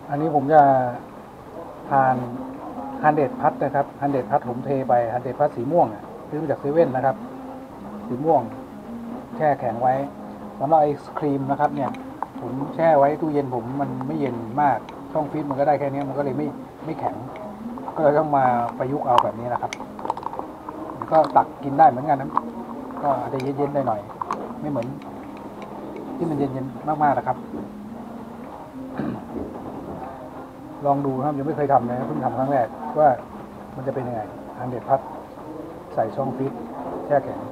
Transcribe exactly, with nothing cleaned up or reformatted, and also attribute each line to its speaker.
Speaker 1: อันนี้ผมจะทานฮันเดดพัทนะครับฮันเดดพัทผมเทไปฮันเดดพัทสีม่วงซื้อมาจากเซเว่นนะครับสีม่วงแช่แข็งไว้สำหรับไอศครีมนะครับเนี่ยผมแช่ไว้ตู้เย็นผมมันไม่เย็นมากช่องฟรีซมันก็ได้แค่นี้มันก็เลยไม่ไม่แข็งก็เลยต้องมาประยุกต์เอาแบบนี้นะครับก็ตักกินได้เหมือนกันนะก็อาจจะเย็นๆได้หน่อยไม่เหมือนที่มันเย็นๆมากๆนะครับ ลองดูครับยังไม่เคยทำเลยเพิ่งทำครั้งแรกว่ามันจะเป็นยังไงฮันเดดพัทใส่ช่องฟรีซแช่แข็ง